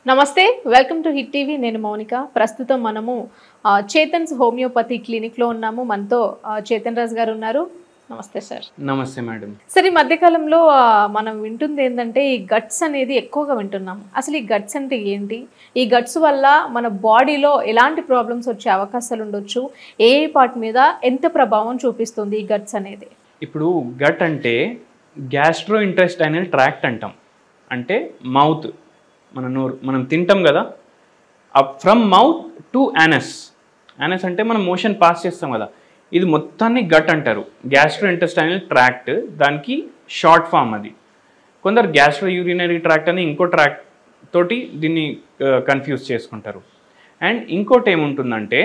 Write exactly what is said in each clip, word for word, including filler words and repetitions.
నమస్తే welcome to hit TV నేను మౌనిక ప్రస్తుతం మనము చేతన్స్ హోమియోపతి క్లినిక్ లో ఉన్నాము మనతో చేతన్ రాజ్ గారు ఉన్నారు నమస్తే సార్ నమస్తే మేడం సార్ ఈ మధ్య కాలంలో మనం వింటుంది ఏంటంటే ఈ గట్స్ అనేది ఎక్కువగా వింటున్నాం అసలు ఈ గట్స్ అంటే ఏంటి ఈ గట్స్ వల్ల మన బాడీలో ఎలాంటి ప్రాబ్లమ్స్ వచ్చే అవకాశాలు ఉండొచ్చు ఏ ఏ పార్ట్ మీద ఎంత ప్రభావం చూపిస్తుంది ఈ గట్స్ అనేది ఇప్పుడు గట్ అంటే గ్యాస్ట్రో ఇంటెస్టైనల్ ట్రాక్ట్ అంటాం అంటే మౌత్ మన నోరు మనం తింటాం కదా up from mouth to anus anus అంటే మనం మోషన్ పాస్ చేస్తాం కదా ఇది మొత్తాన్ని గట్ అంటారు గ్యాస్ట్రో ఇంటెస్టైనల్ ట్రాక్ట్ దానికి షార్ట్ ఫామ్ అది కొందరు గ్యాస్ట్రో యూరినరీ ట్రాక్ట్ అని ఇంకో ట్రాక్ట్ తోటి దీన్ని కన్ఫ్యూజ్ చేసుకుంటారు అండ్ ఇంకోటి ఏముంటుందంటే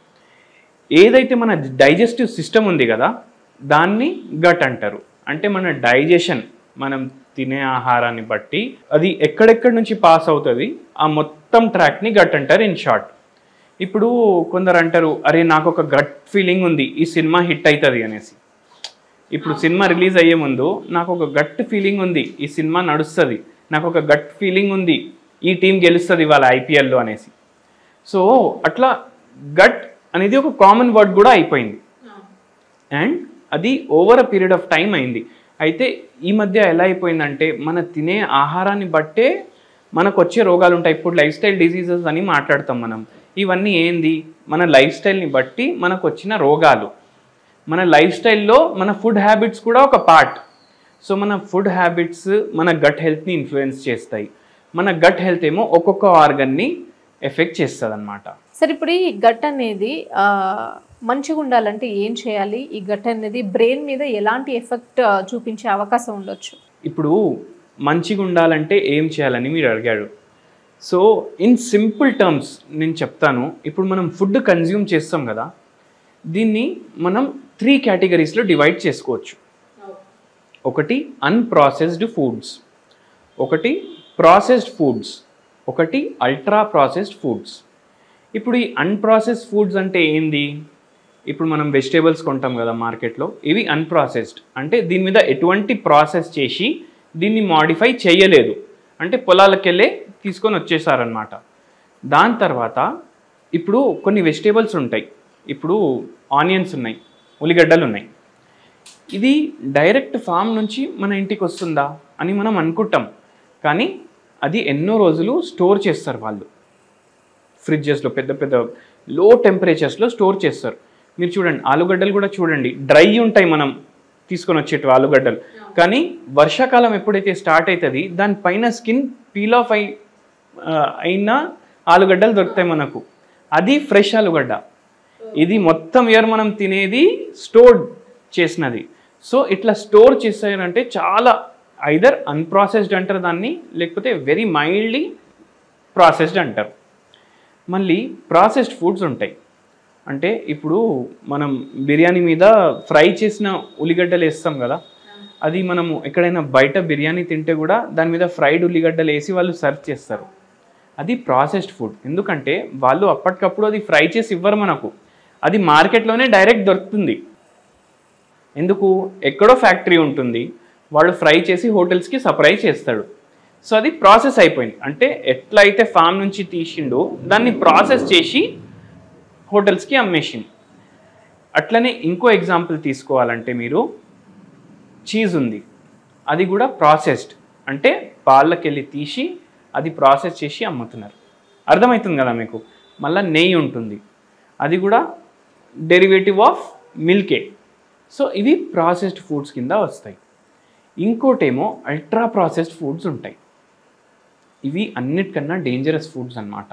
ఏదైతే మన డైజెస్టివ్ సిస్టమ్ ఉంది కదా దాన్ని గట్ అంటారు అంటే మన డైజెషన్ మనం తినే ఆహారాన్ని బట్టి అది ఎక్కడెక్కడి నుంచి పాస్ అవుతుంది ఆ మొత్తం ట్రాక్ని గట్ అంటారు ఇన్ షార్ట్ ఇప్పుడు కొందరు అంటారు అరే నాకు ఒక గట్ ఫీలింగ్ ఉంది ఈ సినిమా హిట్ అవుతుంది అనేసి ఇప్పుడు సినిమా రిలీజ్ అయ్యే ముందు నాకు ఒక గట్ ఫీలింగ్ ఉంది ఈ సినిమా నడుస్తుంది నాకు ఒక గట్ ఫీలింగ్ ఉంది ఈ టీం గెలుస్తుంది ఇవాళ ఐపీఎల్లో అనేసి సో అట్లా గట్ అనేది ఒక కామన్ వర్డ్ కూడా అయిపోయింది అండ్ అది over a period of time అయింది అయితే ఈ మధ్య ఎలా అయిపోయిందంటే మన తినే ఆహారాన్ని బట్టే మనకు వచ్చే రోగాలు ఉంటాయి ఇప్పుడు లైఫ్ స్టైల్ డిసీజెస్ అని మాట్లాడతాం మనం ఇవన్నీ ఏంది మన లైఫ్ స్టైల్ని బట్టి మనకు వచ్చిన రోగాలు మన లైఫ్ స్టైల్లో మన ఫుడ్ హ్యాబిట్స్ కూడా ఒక పార్ట్ సో మన ఫుడ్ హ్యాబిట్స్ మన గట్ హెల్త్ని ఇన్ఫ్లుయెన్స్ చేస్తాయి మన గట్ హెల్త్ ఏమో ఒక్కొక్క ఆర్గన్ని ఎఫెక్ట్ చేస్తుంది అనమాట సరే ఇప్పుడు ఈ గట్ అనేది మంచిగా ఉండాలంటే ఏం చేయాలి ఈ గట్ అనేది బ్రెయిన్ మీద ఎలాంటి ఎఫెక్ట్ చూపించే అవకాశం ఉండొచ్చు ఇప్పుడు మంచిగా ఉండాలంటే ఏం చేయాలని మీరు అడిగాడు సో ఇన్ సింపుల్ టర్మ్స్ నేను చెప్తాను ఇప్పుడు మనం ఫుడ్ కన్జ్యూమ్ చేస్తాం కదా దీన్ని మనం త్రీ కేటగిరీస్లో డివైడ్ చేసుకోవచ్చు ఒకటి అన్ప్రాసెస్డ్ ఫుడ్స్ ఒకటి ప్రాసెస్డ్ ఫుడ్స్ ఒకటి అల్ట్రా ప్రాసెస్డ్ ఫుడ్స్ ఇప్పుడు ఈ అన్ప్రాసెస్డ్ ఫుడ్స్ అంటే ఏంది ఇప్పుడు మనం వెజిటేబుల్స్ కొంటాం కదా మార్కెట్లో ఇవి అన్ప్రాసెస్డ్ అంటే దీని మీద ఎటువంటి ప్రాసెస్ చేసి దీన్ని మాడిఫై చేయలేదు అంటే పొలాలకు వెళ్ళే తీసుకొని వచ్చేసారనమాట దాని తర్వాత ఇప్పుడు కొన్ని వెజిటేబుల్స్ ఉంటాయి ఇప్పుడు ఆనియన్స్ ఉన్నాయి ఉల్లిగడ్డలు ఉన్నాయి ఇది డైరెక్ట్ ఫామ్ నుంచి మన ఇంటికి వస్తుందా అని మనం అనుకుంటాం కానీ అది ఎన్నో రోజులు స్టోర్ చేస్తారు వాళ్ళు ఫ్రిడ్జెస్లో పెద్ద పెద్ద లో టెంపరేచర్స్లో స్టోర్ చేస్తారు మీరు చూడండి ఆలుగడ్డలు కూడా చూడండి డ్రై ఉంటాయి మనం తీసుకొని వచ్చేటు ఆలుగడ్డలు కానీ వర్షాకాలం ఎప్పుడైతే స్టార్ట్ అవుతుంది దానిపైన స్కిన్ పీల్ ఆఫ్ అయి అయిన ఆలుగడ్డలు దొరుకుతాయి మనకు అది ఫ్రెష్ ఆలుగడ్డ ఇది మొత్తం ఇయర్ మనం తినేది స్టోర్ చేసినది సో ఇట్లా స్టోర్ చేసారంటే చాలా ఐదర్ అన్ప్రాసెస్డ్ అంటారు దాన్ని లేకపోతే వెరీ మైల్డ్లీ ప్రాసెస్డ్ అంటారు మళ్ళీ ప్రాసెస్డ్ ఫుడ్స్ ఉంటాయి అంటే ఇప్పుడు మనం బిర్యానీ మీద ఫ్రై చేసిన ఉల్లిగడ్డలు వేస్తాం కదా అది మనము ఎక్కడైనా బయట బిర్యానీ తింటే కూడా దాని మీద ఫ్రైడ్ ఉల్లిగడ్డలు వేసి వాళ్ళు సర్వ్ చేస్తారు అది ప్రాసెస్డ్ ఫుడ్ ఎందుకంటే వాళ్ళు అప్పటికప్పుడు అది ఫ్రై చేసి ఇవ్వరు మనకు అది మార్కెట్లోనే డైరెక్ట్ దొరుకుతుంది ఎందుకు ఎక్కడో ఫ్యాక్టరీ ఉంటుంది వాడు ఫ్రై చేసి హోటల్స్కి సప్లై చేస్తాడు సో అది ప్రాసెస్ అయిపోయింది అంటే ఎట్లయితే ఫామ్ నుంచి తీసిండో దాన్ని ప్రాసెస్ చేసి హోటల్స్కి అమ్మేసింది అట్లనే ఇంకో ఎగ్జాంపుల్ తీసుకోవాలంటే మీరు చీజ్ ఉంది అది కూడా ప్రాసెస్డ్ అంటే పాలకి వెళ్ళి తీసి అది ప్రాసెస్ చేసి అమ్ముతున్నారు అర్థమవుతుంది కదా మీకు మళ్ళీ నెయ్యి ఉంటుంది అది కూడా డెరివేటివ్ ఆఫ్ మిల్కే సో ఇవి ప్రాసెస్డ్ ఫుడ్స్ కింద వస్తాయి ఇంకోటేమో అల్ట్రా ప్రాసెస్డ్ ఫుడ్స్ ఉంటాయి ఇవి అన్నిటికన్నా డేంజరస్ ఫుడ్స్ అన్నమాట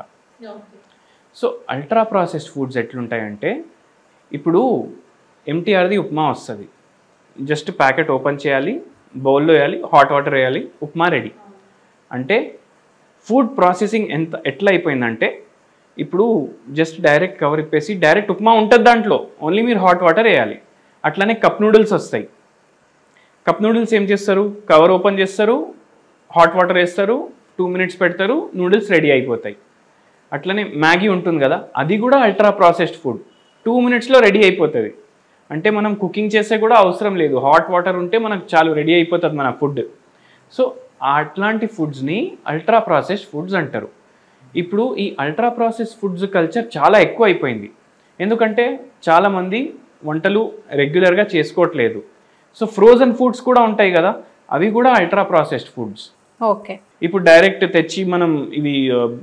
సో అల్ట్రా ప్రాసెస్డ్ ఫుడ్స్ ఎట్లుంటాయంటే ఇప్పుడు ఎంటీఆర్ది ఉప్మా వస్తుంది జస్ట్ ప్యాకెట్ ఓపెన్ చేయాలి బౌల్లో వేయాలి హాట్ వాటర్ వేయాలి ఉప్మా రెడీ అంటే ఫుడ్ ప్రాసెసింగ్ ఎంత ఎట్లా అయిపోయిందంటే ఇప్పుడు జస్ట్ డైరెక్ట్ కవర్ ఇప్పేసి డైరెక్ట్ ఉప్మా ఉంటుంది దాంట్లో ఓన్లీ మీరు హాట్ వాటర్ వేయాలి అట్లనే కప్ నూడిల్స్ వస్తాయి కప్ నూడిల్స్ ఏం చేస్తారు కవర్ ఓపెన్ చేస్తారు హాట్ వాటర్ వేస్తారు టూ మినిట్స్ పెడతారు నూడిల్స్ రెడీ అయిపోతాయి అట్లనే మ్యాగీ ఉంటుంది కదా అది కూడా అల్ట్రా ప్రాసెస్డ్ ఫుడ్ టూ మినిట్స్లో రెడీ అయిపోతుంది అంటే మనం కుకింగ్ చేసే కూడా అవసరం లేదు హాట్ వాటర్ ఉంటే మనకు చాలు రెడీ అయిపోతుంది మన ఫుడ్ సో అట్లాంటి ఫుడ్స్ని అల్ట్రా ప్రాసెస్డ్ ఫుడ్స్ అంటారు ఇప్పుడు ఈ అల్ట్రా ప్రాసెస్ ఫుడ్స్ కల్చర్ చాలా ఎక్కువ అయిపోయింది. ఎందుకంటే చాలామంది వంటలు రెగ్యులర్గా చేసుకోవట్లేదు. సో ఫ్రోజన్ ఫుడ్స్ కూడా ఉంటాయి కదా, అవి కూడా అల్ట్రా ప్రాసెస్డ్ ఫుడ్స్. ఓకే, ఇప్పుడు డైరెక్ట్ తెచ్చి మనం ఇవి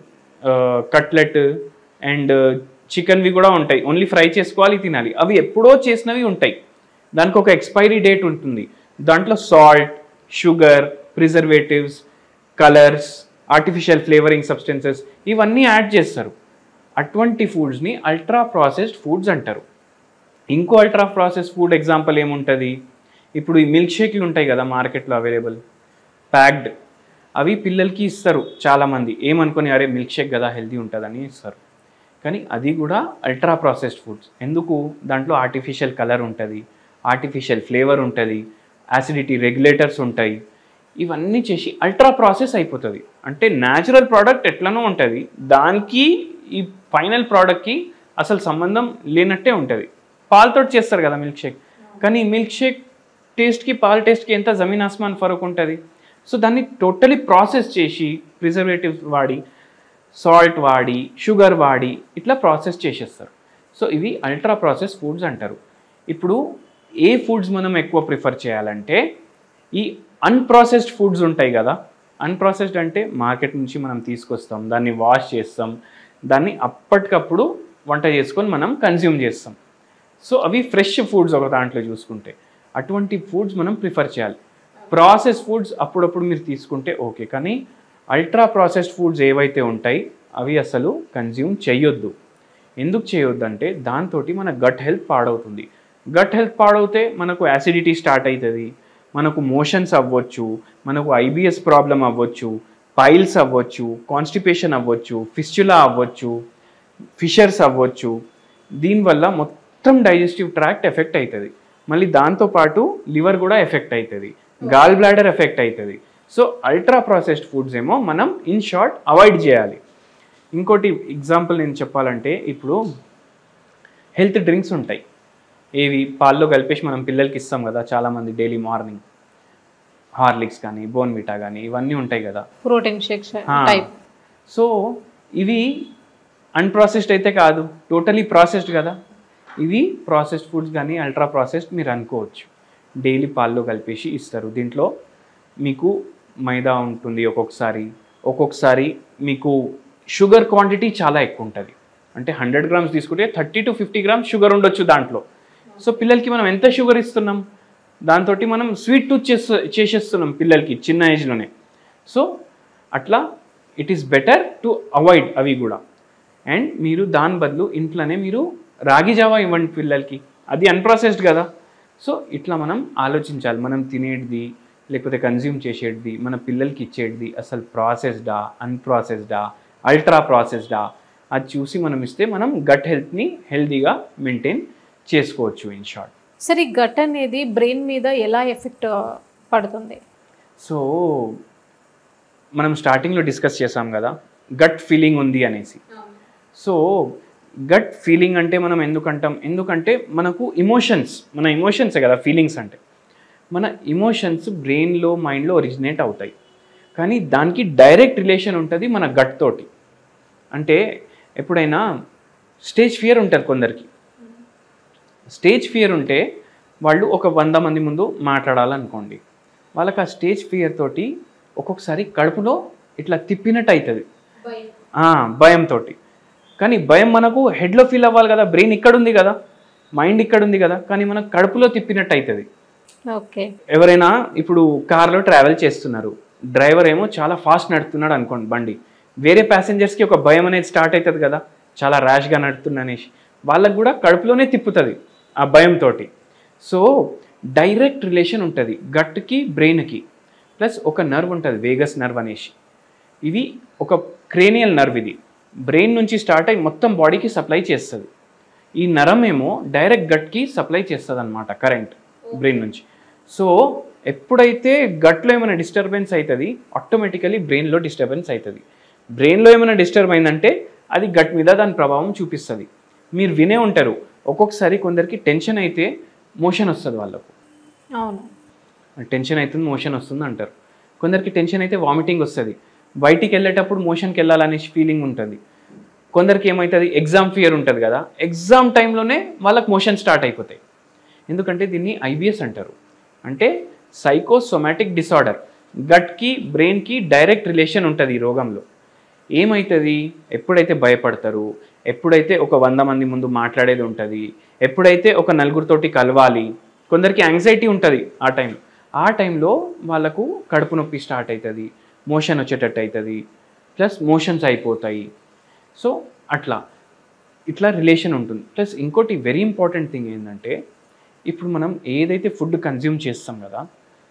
కట్లెట్ అండ్ చికెన్వి కూడా ఉంటాయి, ఓన్లీ ఫ్రై చేసుకోవాలి తినాలి. అవి ఎప్పుడో చేసినవి ఉంటాయి, దానికి ఒక ఎక్స్పైరీ డేట్ ఉంటుంది. దాంట్లో salt, sugar, preservatives, colours, artificial flavouring substances ఇవన్నీ యాడ్ చేస్తారు. అటువంటి ఫుడ్స్ని అల్ట్రా ప్రాసెస్డ్ ఫుడ్స్ అంటారు. ఇంకో అల్ట్రా ప్రాసెస్డ్ ఫుడ్ ఎగ్జాంపుల్ ఏముంటుంది, ఇప్పుడు ఈ మిల్క్ షేక్లు ఉంటాయి కదా మార్కెట్లో అవైలబుల్ ప్యాక్డ్, అవి పిల్లలకి ఇస్తారు చాలామంది, ఏమనుకొని అరే మిల్క్ షేక్ కదా హెల్తీ ఉంటుందని ఇస్తారు. కానీ అది కూడా అల్ట్రా ప్రాసెస్డ్ ఫుడ్స్. ఎందుకు, దాంట్లో ఆర్టిఫిషియల్ కలర్ ఉంటుంది, ఆర్టిఫిషియల్ ఫ్లేవర్ ఉంటుంది, యాసిడిటీ రెగ్యులేటర్స్ ఉంటాయి, ఇవన్నీ చేసి అల్ట్రా ప్రాసెస్ అయిపోతుంది. అంటే న్యాచురల్ ప్రోడక్ట్ ఎట్లనో ఉంటుంది, దానికి ఈ ఫైనల్ ప్రోడక్ట్కి అసలు సంబంధం లేనట్టే ఉంటుంది. పాలతో చేస్తారు కదా మిల్క్ షేక్, కానీ మిల్క్ షేక్ టేస్ట్కి పాల టేస్ట్కి ఎంత జమీన్ ఆస్మాన్ ఫరక్ ఉంటుంది. సో దాన్ని టోటలీ ప్రాసెస్ చేసి ప్రిజర్వేటివ్స్ వాడి, సాల్ట్ వాడి, షుగర్ వాడి ఇట్లా ప్రాసెస్ చేసేస్తారు. సో ఇవి అల్ట్రా ప్రాసెస్ ఫుడ్స్ అంటారు. ఇప్పుడు ఏ ఫుడ్స్ మనం ఎక్కువ ప్రిఫర్ చేయాలంటే ఈ అన్ప్రాసెస్డ్ ఫుడ్స్ ఉంటాయి కదా. అన్ప్రాసెస్డ్ అంటే మార్కెట్ నుంచి మనం తీసుకొస్తాం, దాన్ని వాష్ చేస్తాం, దాన్ని అప్పటికప్పుడు వంట చేసుకొని మనం కన్జ్యూమ్ చేస్తాం. సో అవి ఫ్రెష్ ఫుడ్స్ ఒక దాంట్లో చూసుకుంటే, అటువంటి ఫుడ్స్ మనం ప్రిఫర్ చేయాలి. ప్రాసెస్ ఫుడ్స్ అప్పుడప్పుడు మీరు తీసుకుంటే ఓకే, కానీ అల్ట్రా ప్రాసెస్డ్ ఫుడ్స్ ఏవైతే ఉంటాయి అవి అసలు కన్జ్యూమ్ చేయొద్దు. ఎందుకు చేయొద్దు అంటే దాంతో మన గట్ హెల్త్ పాడవుతుంది. గట్ హెల్త్ పాడవుతే మనకు యాసిడిటీ స్టార్ట్ అవుతుంది, మనకు మోషన్స్ అవ్వచ్చు, మనకు ఐబిఎస్ ప్రాబ్లం అవ్వచ్చు, పైల్స్ అవ్వచ్చు, కాన్స్టిపేషన్ అవ్వచ్చు, ఫిస్చులా అవ్వచ్చు, ఫిషర్స్ అవ్వచ్చు. దీనివల్ల మొత్తం డైజెస్టివ్ ట్రాక్ట్ ఎఫెక్ట్ అవుతుంది. మళ్ళీ దాంతోపాటు లివర్ కూడా ఎఫెక్ట్ అవుతుంది, గాల్ బ్లాడర్ ఎఫెక్ట్ అవుతుంది. సో అల్ట్రా ప్రాసెస్డ్ ఫుడ్స్ ఏమో మనం ఇన్ షార్ట్ అవాయిడ్ చేయాలి. ఇంకోటి ఎగ్జాంపుల్ నేను చెప్పాలంటే, ఇప్పుడు హెల్త్ డ్రింక్స్ ఉంటాయి, ఏవి పాల్లో కలిపేసి మనం పిల్లలకి ఇస్తాం కదా చాలామంది డైలీ మార్నింగ్, హార్లిక్స్ కానీ బోర్న్విటా కానీ ఇవన్నీ ఉంటాయి కదా, ప్రోటీన్ షేక్స్ టైప్. సో ఇవి అన్ప్రాసెస్డ్ అయితే కాదు, టోటలీ ప్రాసెస్డ్ కదా. ఇవి ప్రాసెస్డ్ ఫుడ్స్ కానీ అల్ట్రా ప్రాసెస్డ్ మీరు అనుకోవచ్చు. డైలీ పాల్లో కలిపేసి ఇస్తారు. దీంట్లో మీకు మైదా ఉంటుంది ఒక్కొక్కసారి, ఒక్కొక్కసారి మీకు షుగర్ క్వాంటిటీ చాలా ఎక్కువ ఉంటుంది. అంటే హండ్రెడ్ గ్రామ్స్ తీసుకుంటే thirty to fifty grams sugar ఉండొచ్చు దాంట్లో. సో పిల్లలకి మనం ఎంత షుగర్ ఇస్తున్నాం, దాంతో మనం స్వీట్ టూత్ చేసే చేసేస్తున్నాం పిల్లలకి చిన్న ఏజ్లోనే. సో అట్లా it is better to avoid అవి కూడా. అండ్ మీరు దాని బదులు ఇంట్లోనే మీరు రాగి జావా ఇవ్వండి పిల్లలకి, అది అన్ప్రాసెస్డ్ కదా. సో ఇట్లా మనం ఆలోచించాలి, మనం తినేది లేకపోతే కన్జ్యూమ్ చేసేది మన పిల్లలకి ఇచ్చేది అసలు ప్రాసెస్డా, అన్ప్రాసెస్డా, అల్ట్రా ప్రాసెస్డా, అది చూసి మనం ఇస్తే మనం గట్ హెల్త్ని హెల్తీగా మెయింటైన్ చేసుకోవచ్చు ఇన్ షార్ట్. సరే, గట్ అనేది బ్రెయిన్ మీద ఎలా ఎఫెక్ట్ పడుతుంది? సో మనం స్టార్టింగ్లో డిస్కస్ చేసాం కదా గట్ ఫీలింగ్ ఉంది అనేసి. సో గట్ ఫీలింగ్ అంటే మనం ఎందుకంటాం, ఎందుకంటే మనకు ఇమోషన్స్, మన ఇమోషన్సే కదా ఫీలింగ్స్ అంటే. మన ఇమోషన్స్ బ్రెయిన్లో మైండ్లో ఒరిజినేట్ అవుతాయి, కానీ దానికి డైరెక్ట్ రిలేషన్ ఉంటుంది మన గట్ తోటి. అంటే ఎప్పుడైనా స్టేజ్ ఫియర్ ఉంటుంది కొందరికి. స్టేజ్ ఫియర్ ఉంటే వాళ్ళు ఒక వంద మంది ముందు మాట్లాడాలనుకోండి, వాళ్ళకి ఆ స్టేజ్ ఫియర్ తోటి ఒక్కొక్కసారి కడుపులో ఇట్లా తిప్పినట్టు అవుతుంది భయంతో. కానీ భయం మనకు హెడ్లో ఫీల్ అవ్వాలి కదా, బ్రెయిన్ ఇక్కడ ఉంది కదా, మైండ్ ఇక్కడ ఉంది కదా, కానీ మనకు కడుపులో తిప్పినట్టు అవుతుంది. ఓకే, ఎవరైనా ఇప్పుడు కార్లో ట్రావెల్ చేస్తున్నారు, డ్రైవర్ ఏమో చాలా ఫాస్ట్ నడుపుతున్నాడు అనుకోండి బండి, వేరే ప్యాసింజర్స్కి ఒక భయం అనేది స్టార్ట్ అవుతుంది కదా, చాలా ర్యాష్గా నడుపుతున్నా అనేసి, వాళ్ళకు కూడా కడుపులోనే తిప్పుతుంది ఆ భయంతో. సో డైరెక్ట్ రిలేషన్ ఉంటుంది గట్కి బ్రెయిన్కి. ప్లస్ ఒక నర్వ్ ఉంటుంది వేగస్ నర్వ్ అనేసి, ఇవి ఒక క్రేనియల్ నర్వ్, ఇది బ్రెయిన్ నుంచి స్టార్ట్ అయ్యి మొత్తం బాడీకి సప్లై చేస్తుంది. ఈ నరం ఏమో డైరెక్ట్ గట్కి సప్లై చేస్తుంది అనమాట కరెంట్ బ్రెయిన్ నుంచి. సో ఎప్పుడైతే గట్లో ఏమైనా డిస్టర్బెన్స్ అవుతుంది ఆటోమేటికలీ బ్రెయిన్లో డిస్టర్బెన్స్ అవుతుంది. బ్రెయిన్లో ఏమైనా డిస్టర్బ్ అయిందంటే అది గట్ మీద దాని ప్రభావం చూపిస్తుంది. మీరు వినే ఉంటారు ఒక్కొక్కసారి కొందరికి టెన్షన్ అయితే మోషన్ వస్తుంది వాళ్ళకు. అవును, టెన్షన్ అవుతుంది మోషన్ వస్తుంది అంటారు. కొందరికి టెన్షన్ అయితే వామిటింగ్ వస్తుంది. బయటికి వెళ్ళేటప్పుడు మోషన్కి వెళ్ళాలనే ఫీలింగ్ ఉంటుంది. కొందరికి ఏమవుతుంది, ఎగ్జామ్ ఫియర్ ఉంటుంది కదా, ఎగ్జామ్ టైంలోనే వాళ్ళకి మోషన్ స్టార్ట్ అయిపోతాయి. ఎందుకంటే దీన్ని ఐబిఎస్ అంటారు, అంటే సైకోసోమాటిక్ డిసార్డర్. గట్కి బ్రెయిన్కి డైరెక్ట్ రిలేషన్ ఉంటుంది ఈ రోగంలో. ఏమవుతుంది, ఎప్పుడైతే భయపడతారు, ఎప్పుడైతే ఒక వంద మంది ముందు మాట్లాడేది ఉంటుంది, ఎప్పుడైతే ఒక నలుగురితోటి కలవాలి, కొందరికి యాంగ్జైటీ ఉంటుంది ఆ టైం, ఆ టైంలో వాళ్ళకు కడుపు నొప్పి స్టార్ట్ అవుతుంది, మోషన్ వచ్చేటట్టు అవుతుంది, ప్లస్ మోషన్స్ అయిపోతాయి. సో అట్లా ఇట్లా రిలేషన్ ఉంటుంది. ప్లస్ ఇంకోటి వెరీ ఇంపార్టెంట్ థింగ్ ఏంటంటే, ఇప్పుడు మనం ఏదైతే ఫుడ్ కన్జ్యూమ్ చేస్తాం కదా,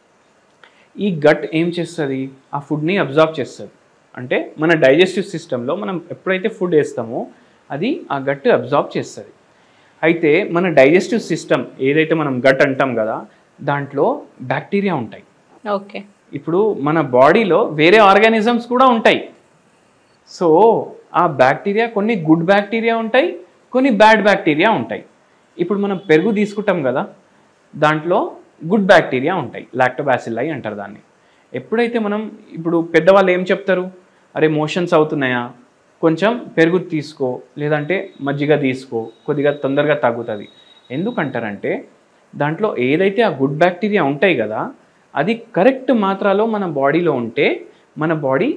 ఈ గట్ ఏం చేస్తుంది, ఆ ఫుడ్ని అబ్జార్బ్ చేస్తుంది. అంటే మన డైజెస్టివ్ సిస్టంలో మనం ఎప్పుడైతే ఫుడ్ వేస్తామో అది ఆ గట్ అబ్జార్బ్ చేస్తుంది. అయితే మన డైజెస్టివ్ సిస్టమ్ ఏదైతే మనం గట్ అంటాం కదా, దాంట్లో బ్యాక్టీరియా ఉంటాయి. ఓకే, ఇప్పుడు మన బాడీలో వేరే ఆర్గానిజమ్స్ కూడా ఉంటాయి. సో ఆ బ్యాక్టీరియా కొన్ని గుడ్ బ్యాక్టీరియా ఉంటాయి, కొన్ని బ్యాడ్ బ్యాక్టీరియా ఉంటాయి. ఇప్పుడు మనం పెరుగు తీసుకుంటాం కదా, దాంట్లో గుడ్ బ్యాక్టీరియా ఉంటాయి, లాక్టోబాసిల్లై అంటారు దాన్ని. ఎప్పుడైతే మనం ఇప్పుడు పెద్దవాళ్ళు ఏం చెప్తారు, అరే మోషన్స్ అవుతున్నాయా, కొంచెం పెరుగు తీసుకో, లేదంటే మజ్జిగ తీసుకో, కొద్దిగా తొందరగా తగ్గుతుంది. ఎందుకంటారంటే దాంట్లో ఏదైతే ఆ గుడ్ బ్యాక్టీరియా ఉంటాయి కదా, అది కరెక్ట్ మాత్రలో మన బాడీలో ఉంటే మన బాడీ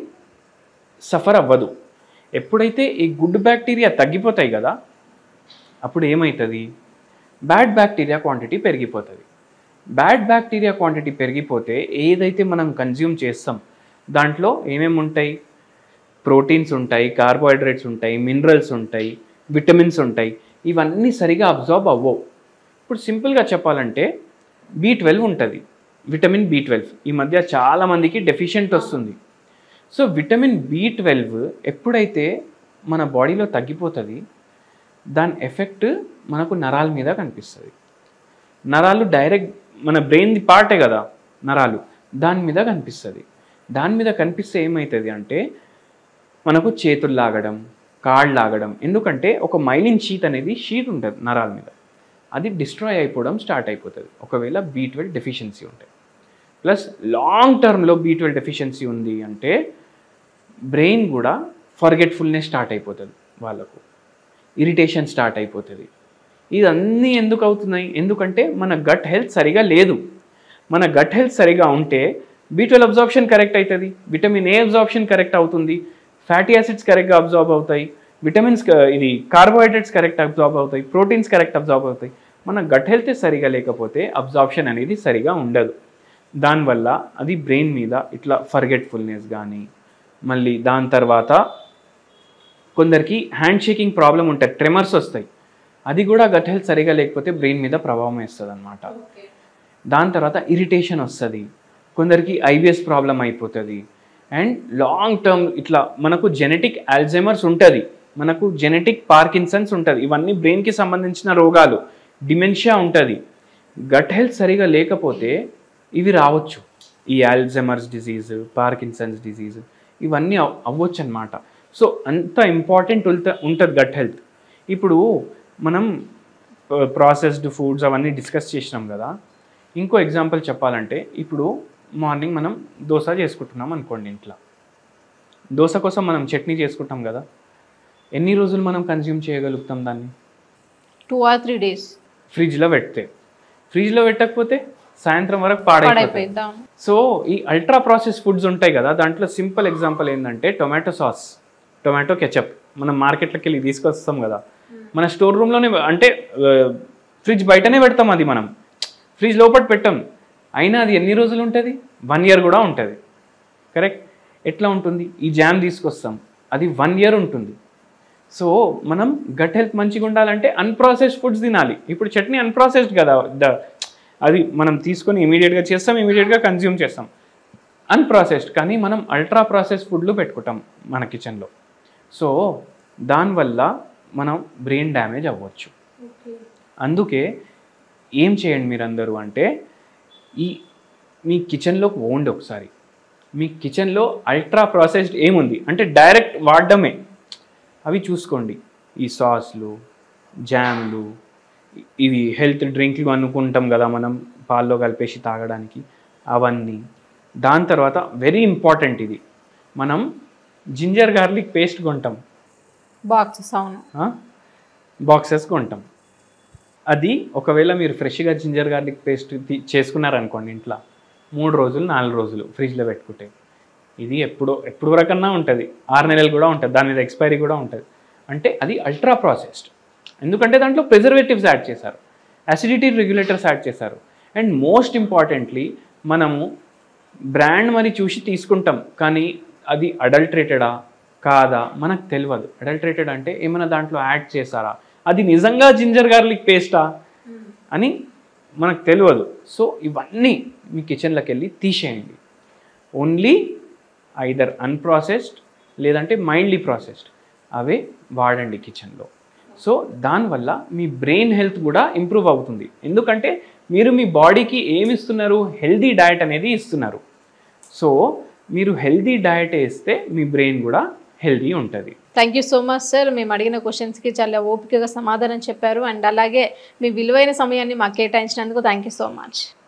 సఫర్ అవ్వదు. ఎప్పుడైతే ఈ గుడ్ బ్యాక్టీరియా తగ్గిపోతాయి కదా, అప్పుడు ఏమవుతుంది, బ్యాడ్ బ్యాక్టీరియా క్వాంటిటీ పెరిగిపోతుంది. బ్యాడ్ బ్యాక్టీరియా క్వాంటిటీ పెరిగిపోతే ఏదైతే మనం కన్జ్యూమ్ చేస్తాం దాంట్లో ఏమేమి ఉంటాయి, ప్రోటీన్స్ ఉంటాయి, కార్బోహైడ్రేట్స్ ఉంటాయి, మినరల్స్ ఉంటాయి, విటమిన్స్ ఉంటాయి. ఇవన్నీ సరిగా అబ్జార్బ్ అవ్వవు. ఇప్పుడు సింపుల్గా చెప్పాలంటే బి ట్వెల్వ్ ఉంటుంది, విటమిన్ బి ట్వెల్వ్ ఈ మధ్య చాలామందికి డెఫిషియెంట్ వస్తుంది. సో విటమిన్ బి ట్వెల్వ్ ఎప్పుడైతే మన బాడీలో తగ్గిపోతుంది, దాని ఎఫెక్ట్ మనకు నరాల మీద కనిపిస్తుంది. నరాలు డైరెక్ట్ మన బ్రెయిన్ పార్టే కదా నరాలు, దాని మీద కనిపిస్తుంది. దాని మీద కనిపిస్తే ఏమవుతుంది అంటే మనకు చేతులు లాగడం, కాళ్ళు లాగడం. ఎందుకంటే ఒక మైలిన్ షీట్ అనేది షీట్ ఉంటుంది నరాల మీద, అది డిస్ట్రాయ్ అయిపోవడం స్టార్ట్ అయిపోతుంది ఒకవేళ బి ట్వెల్వ్ డెఫిషియన్సీ ఉంటే. ప్లస్ లాంగ్ టర్మ్లో బి ట్వెల్వ్ డెఫిషియన్సీ ఉంది అంటే బ్రెయిన్ కూడా ఫర్గెట్ఫుల్నెస్ స్టార్ట్ అయిపోతుంది, వాళ్ళకు ఇరిటేషన్ స్టార్ట్ అయిపోతుంది. ఇదన్నీ ఎందుకు అవుతున్నాయి, ఎందుకంటే మన గట్ హెల్త్ సరిగా లేదు. మన గట్ హెల్త్ సరిగా ఉంటే బి ట్వెల్వ్ అబ్జార్ప్షన్ కరెక్ట్ అవుతుంది, విటమిన్ ఏ అబ్జార్ప్షన్ కరెక్ట్ అవుతుంది, ఫ్యాటీ యాసిడ్స్ కరెక్ట్గా అబ్జార్బ్ అవుతాయి, విటమిన్స్ ఇది కార్బోహైడ్రేట్స్ కరెక్ట్ అబ్జార్బ్ అవుతాయి, ప్రోటీన్స్ కరెక్ట్ అబ్జార్బ్ అవుతాయి. మన గట్ హెల్త్ సరిగా లేకపోతే అబ్జార్ప్షన్ అనేది సరిగా ఉండదు. దానివల్ల అది బ్రెయిన్ మీద ఇట్లా ఫర్గెట్ఫుల్నెస్ కానీ, మళ్ళీ దాని తర్వాత కొందరికి హ్యాండ్ షేకింగ్ ప్రాబ్లం ఉంటుంది, ట్రెమర్స్ వస్తాయి. అది కూడా గట్ హెల్త్ సరిగా లేకపోతే బ్రెయిన్ మీద ప్రభావం వేస్తుంది అనమాట. దాని తర్వాత ఇరిటేషన్ వస్తుంది, కొందరికి ఐబిఎస్ ప్రాబ్లం అయిపోతుంది. అండ్ లాంగ్ టర్మ్ ఇట్లా మనకు జెనెటిక్ ఆల్జైమర్స్ ఉంటుంది, మనకు జెనెటిక్ పార్కిన్సన్స్ ఉంటుంది. ఇవన్నీ బ్రెయిన్కి సంబంధించిన రోగాలు. డిమెన్షియా ఉంటుంది. గట్ హెల్త్ సరిగా లేకపోతే ఇవి రావచ్చు, ఈ ఆల్జైమర్స్ డిజీజ్, పార్కిన్సన్స్ డిజీజ్, ఇవన్నీ అవ్వచ్చు అనమాట. సో అంత ఇంపార్టెంట్ ఉంటుంది గట్ హెల్త్. ఇప్పుడు మనం ప్రాసెస్డ్ ఫుడ్స్ అవన్నీ డిస్కస్ చేసినాం కదా, ఇంకో ఎగ్జాంపుల్ చెప్పాలంటే ఇప్పుడు మార్నింగ్ మనం దోశ చేసుకుంటున్నాం అనుకోండి ఇంట్లో. దోశ కోసం మనం చట్నీ చేసుకుంటాం కదా, ఎన్ని రోజులు మనం కన్జ్యూమ్ చేయగలుగుతాం దాన్ని? టూ ఆర్ త్రీ డేస్ ఫ్రిడ్జ్లో పెడితే. ఫ్రిడ్జ్లో పెట్టకపోతే సాయంత్రం వరకు పాడైపోతాయి. సో ఈ అల్ట్రా ప్రాసెస్ ఫుడ్స్ ఉంటాయి కదా, దాంట్లో సింపుల్ ఎగ్జాంపుల్ ఏంటంటే టొమాటో సాస్, టొమాటో కెచప్. మనం మార్కెట్లోకి వెళ్ళి తీసుకొస్తాం కదా, మన స్టోర్ రూమ్లోనే, అంటే ఫ్రిడ్జ్ బయటనే పెడతాం, అది మనం ఫ్రిడ్జ్ లోపల పెట్టాం. అయినా అది ఎన్ని రోజులు ఉంటుంది? వన్ ఇయర్ కూడా ఉంటుంది. కరెక్ట్? ఎట్లా ఉంటుంది? ఈ జామ్ తీసుకొస్తాం, అది వన్ ఇయర్ ఉంటుంది. సో మనం గట్ హెల్త్ మంచిగా ఉండాలంటే అన్ప్రాసెస్డ్ ఫుడ్స్ తినాలి. ఇప్పుడు చట్నీ అన్ప్రాసెస్డ్ కదా, ద అది మనం తీసుకొని ఇమీడియట్గా చేస్తాం, ఇమీడియట్గా కన్జ్యూమ్ చేస్తాం, అన్ప్రాసెస్డ్. కానీ మనం అల్ట్రా ప్రాసెస్డ్ ఫుడ్లు పెట్టుకుంటాం మన కిచెన్లో. సో దానివల్ల మనం బ్రెయిన్ డ్యామేజ్ అవ్వచ్చు. అందుకే ఏం చేయండి మీరందరూ అంటే, ఈ మీ కిచెన్లోకి పోండి ఒకసారి. మీ కిచెన్లో అల్ట్రా ప్రాసెస్డ్ ఏముంది అంటే డైరెక్ట్ వాడడమే, అవి చూసుకోండి. ఈ సాస్లు, జామ్లు, ఇవి హెల్త్ డ్రింక్లు అనుకుంటాం కదా మనం పాల్లో కలిపేసి తాగడానికి, అవన్నీ. దాని తర్వాత వెరీ ఇంపార్టెంట్ ఇది మనం జింజర్ గార్లిక్ పేస్ట్ కొంటాం, బాక్సెస్, అవును. బాక్సెస్ కొంటాం. అది ఒకవేళ మీరు ఫ్రెష్గా జింజర్ గార్లిక్ పేస్ట్ చేసుకున్నారనుకోండి ఇంట్లో, మూడు రోజులు నాలుగు రోజులు ఫ్రిడ్జ్లో పెట్టుకుంటే ఇది ఎప్పుడో ఎప్పుడు వరకన్నా ఉంటుంది, ఆరు నెలలు కూడా ఉంటుంది, దాని మీద ఎక్స్పైరీ కూడా ఉంటుంది. అంటే అది అల్ట్రా ప్రాసెస్డ్, ఎందుకంటే దాంట్లో ప్రిజర్వేటివ్స్ యాడ్ చేశారు, అసిడిటీ రెగ్యులేటర్స్ యాడ్ చేశారు. అండ్ మోస్ట్ ఇంపార్టెంట్లీ మనము బ్రాండ్ మరి చూసి తీసుకుంటాం, కానీ అది అడల్ట్రేటెడా కాదా మనకు తెలియదు. అడల్ట్రేటెడ్ అంటే ఏమైనా దాంట్లో యాడ్ చేశారా, అది నిజంగా జింజర్ గార్లిక్ పేస్టా అని మనకు తెలియదు. సో ఇవన్నీ మీ కిచెన్లోకి వెళ్ళి తీసేయండి. ఓన్లీ ఐదర్ అన్ప్రాసెస్డ్ లేదంటే మైల్డ్లీ ప్రాసెస్డ్ అవే వాడండి కిచెన్లో. సో దానివల్ల మీ బ్రెయిన్ హెల్త్ కూడా ఇంప్రూవ్ అవుతుంది, ఎందుకంటే మీరు మీ బాడీకి ఏమి ఇస్తున్నారు, హెల్దీ డయట్ అనేది ఇస్తున్నారు. సో మీరు హెల్దీ డయట్ వేస్తే మీ బ్రెయిన్ కూడా హెల్దీ ఉంటుంది. Thank you so much sir. మేము అడిగిన క్వశ్చన్స్కి చాలా ఓపికగా సమాధానం చెప్పారు. అండ్ అలాగే మీ విలువైన సమయాన్ని మాకు కేటాయించినందుకు థ్యాంక్ యూ సో మచ్.